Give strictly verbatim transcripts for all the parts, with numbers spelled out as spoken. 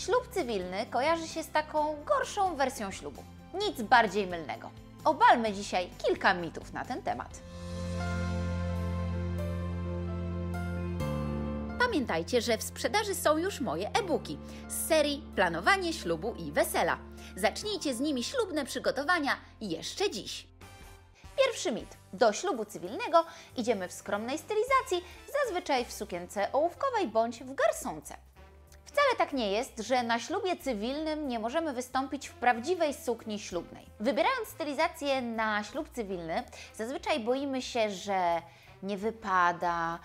Ślub cywilny kojarzy się z taką gorszą wersją ślubu. Nic bardziej mylnego. Obalmy dzisiaj kilka mitów na ten temat. Pamiętajcie, że w sprzedaży są już moje e-booki z serii Planowanie ślubu i wesela. Zacznijcie z nimi ślubne przygotowania jeszcze dziś. Pierwszy mit. Do ślubu cywilnego idziemy w skromnej stylizacji, zazwyczaj w sukience ołówkowej bądź w garsonce. Wcale tak nie jest, że na ślubie cywilnym nie możemy wystąpić w prawdziwej sukni ślubnej. Wybierając stylizację na ślub cywilny, zazwyczaj boimy się, że nie wypada,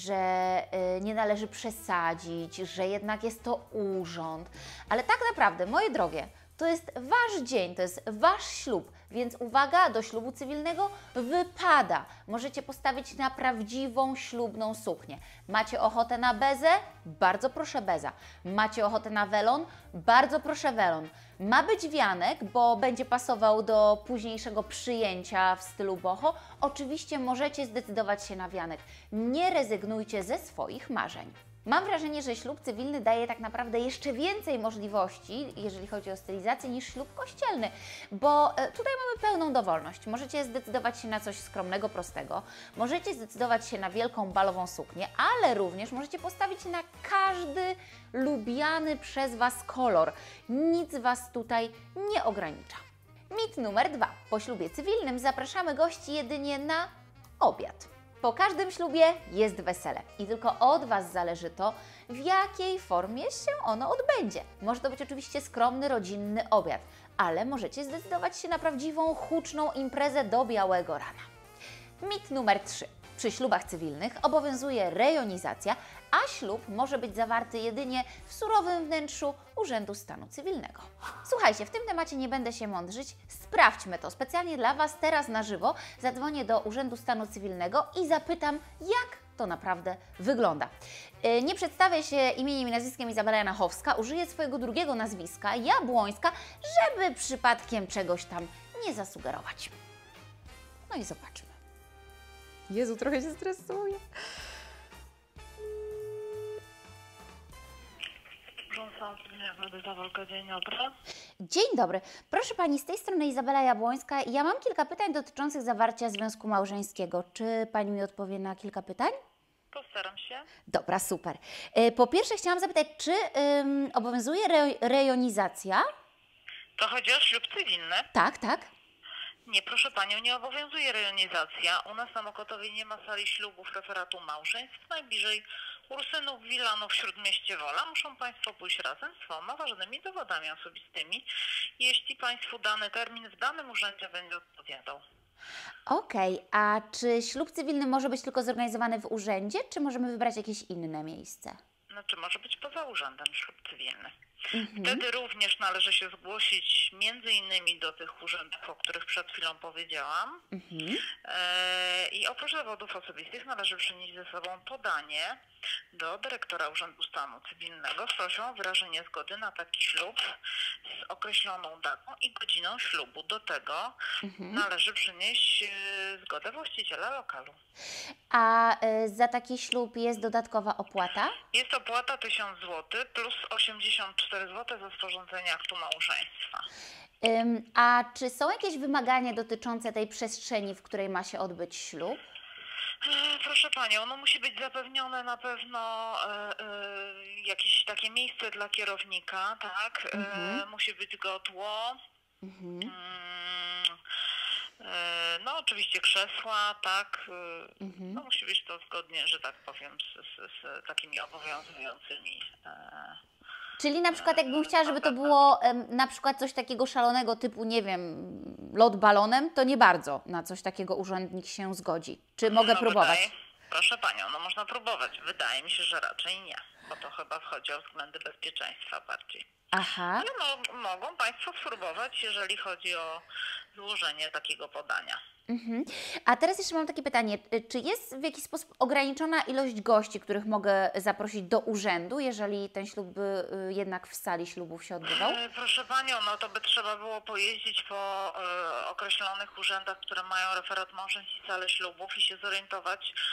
że y, nie należy przesadzić, że jednak jest to urząd. Ale tak naprawdę, moje drogie, to jest Wasz dzień, to jest Wasz ślub, więc uwaga, do ślubu cywilnego wypada. Możecie postawić na prawdziwą ślubną suknię. Macie ochotę na bezę? Bardzo proszę beza. Macie ochotę na welon? Bardzo proszę welon. Ma być wianek, bo będzie pasował do późniejszego przyjęcia w stylu boho. Oczywiście możecie zdecydować się na wianek. Nie rezygnujcie ze swoich marzeń. Mam wrażenie, że ślub cywilny daje tak naprawdę jeszcze więcej możliwości, jeżeli chodzi o stylizację, niż ślub kościelny, bo tutaj mamy pełną dowolność. Możecie zdecydować się na coś skromnego, prostego, możecie zdecydować się na wielką balową suknię, ale również możecie postawić na każdy lubiany przez Was kolor. Nic Was tutaj nie ogranicza. Mit numer dwa. Po ślubie cywilnym zapraszamy gości jedynie na obiad. Po każdym ślubie jest wesele i tylko od Was zależy to, w jakiej formie się ono odbędzie. Może to być oczywiście skromny, rodzinny obiad, ale możecie zdecydować się na prawdziwą, huczną imprezę do białego rana. Mit numer trzy. Przy ślubach cywilnych obowiązuje rejonizacja, a ślub może być zawarty jedynie w surowym wnętrzu Urzędu Stanu Cywilnego. Słuchajcie, w tym temacie nie będę się mądrzyć, sprawdźmy to. Specjalnie dla Was teraz na żywo zadzwonię do Urzędu Stanu Cywilnego i zapytam, jak to naprawdę wygląda. Nie przedstawię się imieniem i nazwiskiem Izabela Janachowska, użyję swojego drugiego nazwiska, Jabłońska, żeby przypadkiem czegoś tam nie zasugerować. No i zobaczmy. Jezu, trochę się stresuję. Dzień dobry. Dzień dobry. Proszę Pani, z tej strony Izabela Jabłońska. Ja mam kilka pytań dotyczących zawarcia związku małżeńskiego. Czy Pani mi odpowie na kilka pytań? Postaram się. Dobra, super. Po pierwsze chciałam zapytać, czy ym, obowiązuje re rejonizacja? To chodzi o ślub cywilny? Tak, tak. Nie, proszę Panią, nie obowiązuje rejonizacja. U nas na Mokotowie nie ma sali ślubów referatu małżeństw. Najbliżej Ursynów, Wilanów, Śródmieście Wola. Muszą Państwo pójść razem z dwoma ważnymi dowodami osobistymi, jeśli Państwu dany termin w danym urzędzie będzie odpowiadał. Okej, okay. A czy ślub cywilny może być tylko zorganizowany w urzędzie, czy możemy wybrać jakieś inne miejsce? Znaczy może być poza urzędem ślub cywilny. Mhm. Wtedy również należy się zgłosić między innymi do tych urzędów, o których przed chwilą powiedziałam. Mhm. E, I oprócz dowodów osobistych należy przynieść ze sobą podanie do dyrektora Urzędu Stanu Cywilnego z prośbą o wyrażenie zgody na taki ślub z określoną datą i godziną ślubu. Do tego Mhm. należy przynieść e, zgodę właściciela lokalu. A y, za taki ślub jest dodatkowa opłata? Jest opłata tysiąc złotych plus osiemdziesiąt cztery złote za sporządzenie aktu małżeństwa. Ym, a czy są jakieś wymagania dotyczące tej przestrzeni, w której ma się odbyć ślub? Proszę Panią, no musi być zapewnione na pewno e, e, jakieś takie miejsce dla kierownika, tak? Mhm. E, musi być godło. Mhm. Mm, e, no oczywiście krzesła, tak? E, Mhm. No musi być to zgodnie, że tak powiem, z, z, z takimi obowiązującymi. E, Czyli na przykład jakbym chciała, żeby to było em, na przykład coś takiego szalonego typu, nie wiem, lot balonem, to nie bardzo na coś takiego urzędnik się zgodzi. Czy mogę no, próbować? Wydaje, proszę Panią, no można próbować. Wydaje mi się, że raczej nie, bo to chyba chodzi o względy bezpieczeństwa bardziej. Aha. Ale mo mogą Państwo spróbować, jeżeli chodzi o złożenie takiego podania. Mhm. A teraz jeszcze mam takie pytanie, czy jest w jakiś sposób ograniczona ilość gości, których mogę zaprosić do urzędu, jeżeli ten ślub by jednak w sali ślubów się odbywał? Proszę Panią, no to by trzeba było pojeździć po y, określonych urzędach, które mają referat małżeństw i sale ślubów i się zorientować,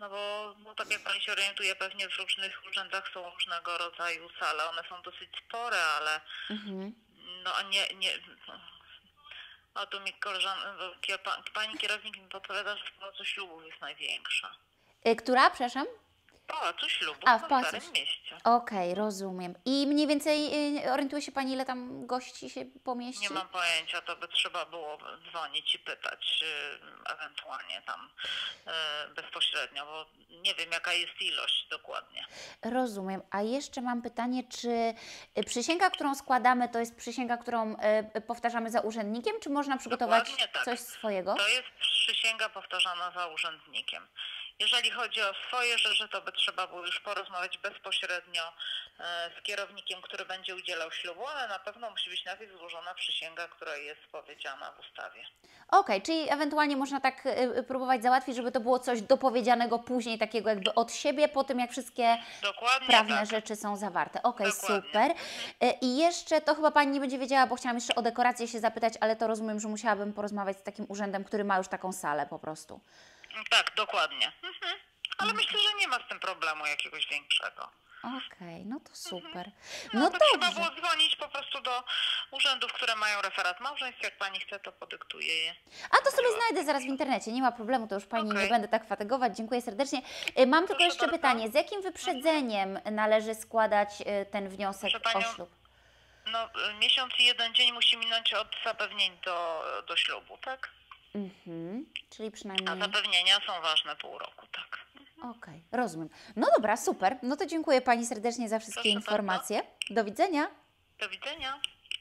No bo, bo tak jak Pani się orientuje, pewnie w różnych urzędach są różnego rodzaju sale. One są dosyć spore, ale Mhm. no a nie, nie, no tu mi koleżanka, pani kierownik mi podpowiada, że w Pałacu Ślubów jest największa. Y, która, przepraszam? W Pałacu Ślubów A, w na Pałacu Starym Ślubów. Mieście. Okej, rozumiem. I mniej więcej y, orientuje się Pani, ile tam gości się pomieści? Nie mam pojęcia, to by trzeba było dzwonić i pytać y, ewentualnie tam y, bezpośrednio, bo nie wiem jaka jest ilość dokładnie. Rozumiem. A jeszcze mam pytanie, czy y, przysięga, którą składamy, to jest przysięga, którą y, powtarzamy za urzędnikiem, czy można przygotować Dokładnie tak. coś swojego? To jest przysięga powtarzana za urzędnikiem. Jeżeli chodzi o swoje rzeczy, to by trzeba było już porozmawiać bezpośrednio e, z kierownikiem, który będzie udzielał ślubu, ale na pewno musi być najpierw złożona przysięga, która jest powiedziana w ustawie. Okej, czyli ewentualnie można tak y, próbować załatwić, żeby to było coś dopowiedzianego później, takiego jakby od siebie, po tym jak wszystkie Dokładnie prawne tak. rzeczy są zawarte. Okej, Dokładnie. super. Y, I jeszcze, to chyba Pani nie będzie wiedziała, bo chciałam jeszcze o dekorację się zapytać, ale to rozumiem, że musiałabym porozmawiać z takim urzędem, który ma już taką salę po prostu. Tak, dokładnie. Mhm. Ale myślę, że nie ma z tym problemu jakiegoś większego. Okej, no to super. No, No to trzeba dobrze. było dzwonić po prostu do urzędów, które mają referat małżeństw. Jak pani chce, to podyktuję je. A to sobie znajdę zaraz w internecie, nie ma problemu, to już Pani Okej. nie będę tak fatygować. Dziękuję serdecznie. Y, Mam tylko Proszę jeszcze bardzo. pytanie, z jakim wyprzedzeniem należy składać y, ten wniosek Proszę o panią, ślub? No, y, miesiąc i jeden dzień musi minąć od zapewnień do, do ślubu, tak? Mhm, czyli A przynajmniej... zapewnienia są ważne pół roku, tak. Okej, rozumiem. No dobra, super. No to dziękuję Pani serdecznie za wszystkie Proszę informacje. Do widzenia. Do widzenia.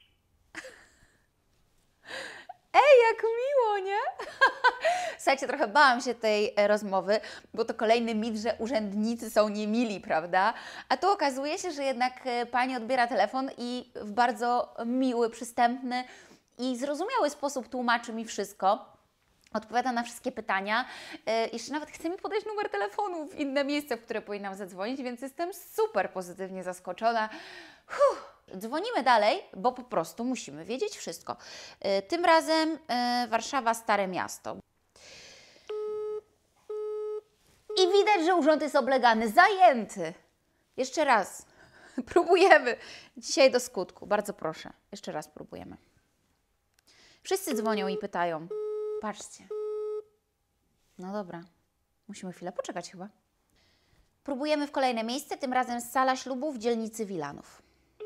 Ej, jak miło, nie? Słuchajcie, trochę bałam się tej e, rozmowy, bo to kolejny mit, że urzędnicy są niemili, prawda? A tu okazuje się, że jednak e, Pani odbiera telefon i w bardzo miły, przystępny i zrozumiały sposób tłumaczy mi wszystko. Odpowiada na wszystkie pytania. E, jeszcze nawet chce mi podać numer telefonu w inne miejsce, w które powinnam zadzwonić, więc jestem super pozytywnie zaskoczona. Huh. Dzwonimy dalej, bo po prostu musimy wiedzieć wszystko. E, tym razem e, Warszawa, Stare Miasto. I widać, że urząd jest oblegany, zajęty. Jeszcze raz. Próbujemy. Dzisiaj do skutku. Bardzo proszę. Jeszcze raz próbujemy. Wszyscy dzwonią i pytają. Patrzcie. No dobra. Musimy chwilę poczekać chyba. Próbujemy w kolejne miejsce, tym razem sala ślubu w dzielnicy Wilanów.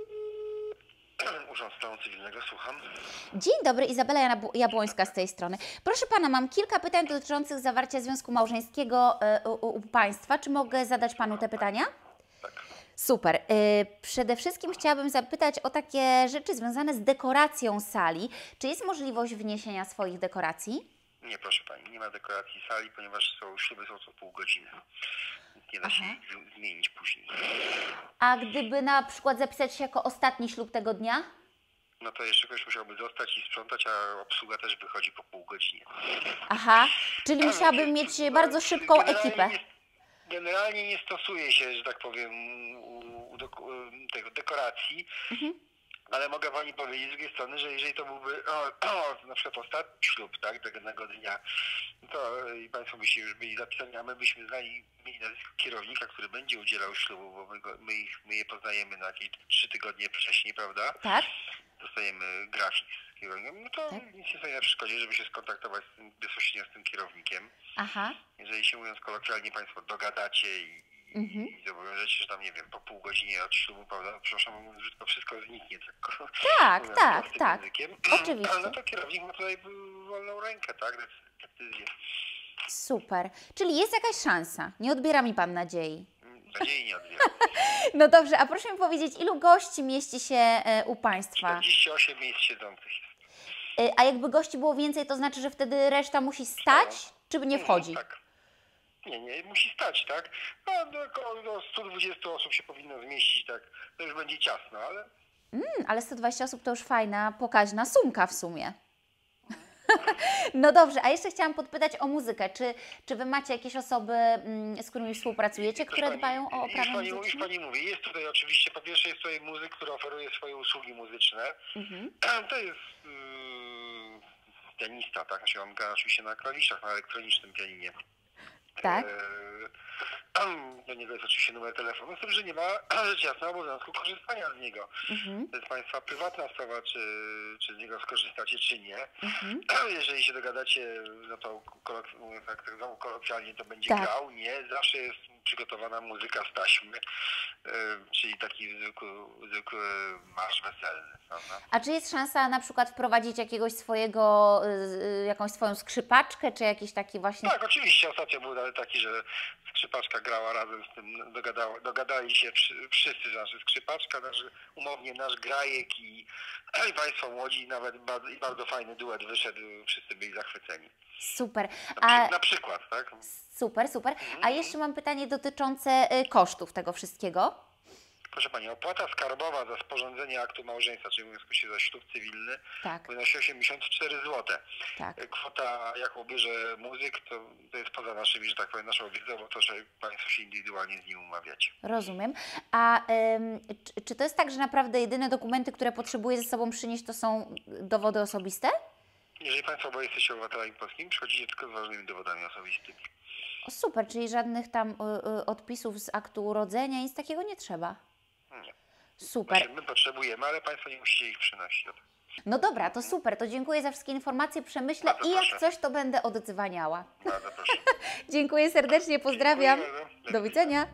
Urząd Stanu Cywilnego, słucham. Dzień dobry, Izabela Jabł- Jabłońska z tej strony. Proszę Pana, mam kilka pytań dotyczących zawarcia związku małżeńskiego y, u, u Państwa. Czy mogę zadać Panu te pytania? Tak. Super. Y, przede wszystkim chciałabym zapytać o takie rzeczy związane z dekoracją sali. Czy jest możliwość wniesienia swoich dekoracji? Nie, proszę Pani, nie ma dekoracji sali, ponieważ są śluby są co pół godziny. Nie da się Aha. ich z- zmienić później. A gdyby na przykład zapisać się jako ostatni ślub tego dnia? No to jeszcze ktoś musiałby zostać i sprzątać, a obsługa też wychodzi po pół godzinie. Aha, czyli musiałabym mieć bardzo szybką Generalnie ekipę. Nie, generalnie nie stosuje się, że tak powiem, u, u deko, tego dekoracji. Mhm. Ale mogę Pani powiedzieć z drugiej strony, że jeżeli to byłby o, o, na przykład ostatni ślub, tak, danego dnia, to i Państwo byście już byli zapisani, a my byśmy znali, mieli nazwisko kierownika, który będzie udzielał ślubu, bo my, go, my, ich, my je poznajemy na jakieś trzy tygodnie wcześniej, prawda? Tak? Dostajemy grafik z kierownikiem, no to Tak. nic nie stoi na przeszkodzie, żeby się skontaktować z tym, bezpośrednio z tym kierownikiem. Aha. Jeżeli się, mówiąc kolokwialnie, Państwo dogadacie i Mhm. i zobowiążecie, że tam, nie wiem, po pół godziny od ślubu, prawda, przepraszam, mówiąc, że to wszystko zniknie, tak, Tak, mówiąc tak, prostym tak. językiem. Oczywiście. Ale no to kierownik ma tutaj wolną rękę, tak, decyzję. Super. Czyli jest jakaś szansa. Nie odbiera mi Pan nadziei. Nadziei nie odbieram. No dobrze, a proszę mi powiedzieć, ilu gości mieści się e, u Państwa? czterdzieści osiem miejsc siedzących jest. E, a jakby gości było więcej, to znaczy, że wtedy reszta musi stać, czy nie wchodzi? No, tak. Nie, nie, musi stać, tak? No, do około do stu dwudziestu osób się powinno zmieścić, tak. To już będzie ciasno, ale... Mm, ale sto dwadzieścia osób to już fajna, pokaźna sumka w sumie. No dobrze, a jeszcze chciałam podpytać o muzykę. Czy, czy Wy macie jakieś osoby, mm, z którymi współpracujecie, które Proszę dbają o pani, oprawę już pani, już muzyczną? pani mówi, jest tutaj oczywiście, po pierwsze jest tutaj muzyk, który oferuje swoje usługi muzyczne. Mhm. To jest yy, pianista, tak? Znaczy on gra oczywiście na klawiszach, na elektronicznym pianinie. Tak. E, do niego jest oczywiście numer telefonu, z tym, że nie ma rzecz jasna obowiązku korzystania z niego. Mhm. To jest Państwa prywatna sprawa, czy, czy z niego skorzystacie, czy nie. Mhm. Jeżeli się dogadacie, no to kolok- tak, tak znowu kolokwialnie to będzie tak. grał, nie. Zawsze jest przygotowana muzyka z taśmy, yy, czyli taki zwykły, zwykły marsz weselny. Prawda? A czy jest szansa na przykład wprowadzić jakiegoś swojego, yy, jakąś swoją skrzypaczkę, czy jakiś taki właśnie... Tak, oczywiście. Ostatnio był nawet taki, że skrzypaczka grała razem z tym, dogadała, dogadali się wszyscy, znaczy skrzypaczka, znaczy umownie nasz grajek i, i Państwo młodzi, nawet bardzo, i bardzo fajny duet wyszedł, wszyscy byli zachwyceni. Super. Na, A... na przykład, tak? Super, super. A jeszcze mam pytanie dotyczące kosztów tego wszystkiego. Proszę Pani, opłata skarbowa za sporządzenie aktu małżeństwa, czyli mówiąc się za ślub cywilny, tak. wynosi osiemdziesiąt cztery złote. Tak. Kwota, jaką bierze muzyk, to, to jest poza naszymi, że tak powiem, naszą wiedzą, bo to, że Państwo się indywidualnie z nim umawiacie. Rozumiem. A ym, czy, czy to jest tak, że naprawdę jedyne dokumenty, które potrzebuję ze sobą przynieść, to są dowody osobiste? Jeżeli Państwo oboje jesteście obywatelami polskimi, przychodzicie tylko z ważnymi dowodami osobistymi. O, super, czyli żadnych tam y, y, odpisów z aktu urodzenia, nic takiego nie trzeba? Nie. Super. Znaczy, my potrzebujemy, ale Państwo nie musicie ich przynosić. No dobra, to super, to dziękuję za wszystkie informacje, przemyślę Bardzo i jak proszę. coś, to będę oddzwaniała. Bardzo proszę. Dziękuję serdecznie, pozdrawiam. Dziękuję. Do widzenia.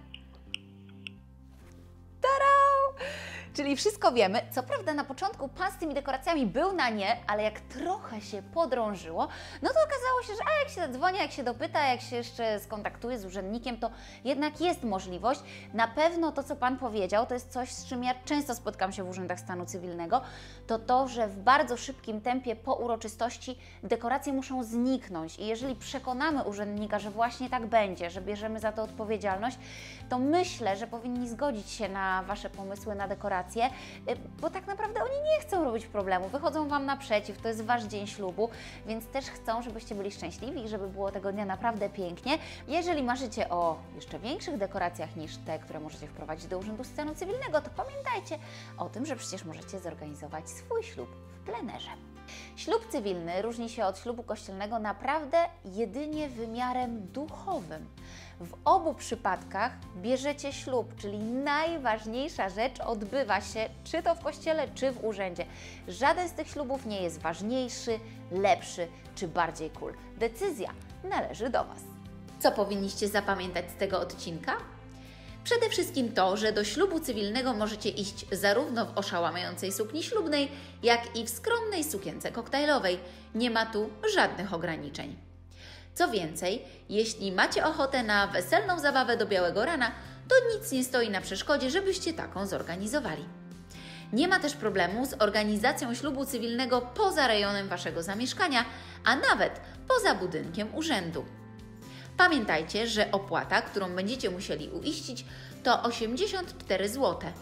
Tarau! Czyli wszystko wiemy. Co prawda na początku pan z tymi dekoracjami był na nie, ale jak trochę się podrążyło, no to okazało się, że a jak się zadzwoni, jak się dopyta, jak się jeszcze skontaktuje z urzędnikiem, to jednak jest możliwość. Na pewno to, co pan powiedział, to jest coś, z czym ja często spotkam się w urzędach stanu cywilnego, to to, że w bardzo szybkim tempie po uroczystości dekoracje muszą zniknąć i jeżeli przekonamy urzędnika, że właśnie tak będzie, że bierzemy za to odpowiedzialność, to myślę, że powinni zgodzić się na Wasze pomysły na dekoracje, bo tak naprawdę oni nie chcą robić problemu, wychodzą Wam naprzeciw, to jest Wasz dzień ślubu, więc też chcą, żebyście byli szczęśliwi i żeby było tego dnia naprawdę pięknie. Jeżeli marzycie o jeszcze większych dekoracjach niż te, które możecie wprowadzić do Urzędu Stanu Cywilnego, to pamiętajcie o tym, że przecież możecie zorganizować swój ślub w plenerze. Ślub cywilny różni się od ślubu kościelnego naprawdę jedynie wymiarem duchowym. W obu przypadkach bierzecie ślub, czyli najważniejsza rzecz odbywa się czy to w kościele, czy w urzędzie. Żaden z tych ślubów nie jest ważniejszy, lepszy czy bardziej cool. Decyzja należy do Was. Co powinniście zapamiętać z tego odcinka? Przede wszystkim to, że do ślubu cywilnego możecie iść zarówno w oszałamiającej sukni ślubnej, jak i w skromnej sukience koktajlowej. Nie ma tu żadnych ograniczeń. Co więcej, jeśli macie ochotę na weselną zabawę do białego rana, to nic nie stoi na przeszkodzie, żebyście taką zorganizowali. Nie ma też problemu z organizacją ślubu cywilnego poza rejonem Waszego zamieszkania, a nawet poza budynkiem urzędu. Pamiętajcie, że opłata, którą będziecie musieli uiścić, to osiemdziesiąt cztery złote.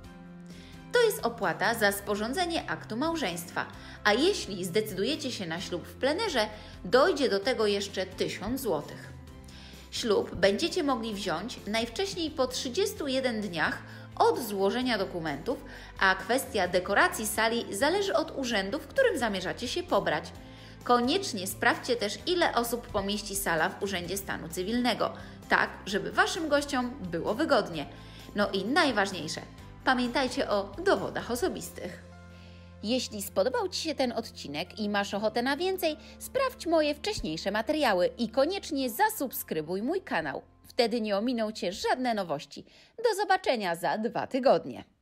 To jest opłata za sporządzenie aktu małżeństwa, a jeśli zdecydujecie się na ślub w plenerze, dojdzie do tego jeszcze tysiąc złotych. Ślub będziecie mogli wziąć najwcześniej po trzydziestu jeden dniach od złożenia dokumentów, a kwestia dekoracji sali zależy od urzędu, w którym zamierzacie się pobrać. Koniecznie sprawdźcie też, ile osób pomieści sala w Urzędzie Stanu Cywilnego, tak żeby Waszym gościom było wygodnie. No i najważniejsze, pamiętajcie o dowodach osobistych. Jeśli spodobał Ci się ten odcinek i masz ochotę na więcej, sprawdź moje wcześniejsze materiały i koniecznie zasubskrybuj mój kanał. Wtedy nie ominą Cię żadne nowości. Do zobaczenia za dwa tygodnie.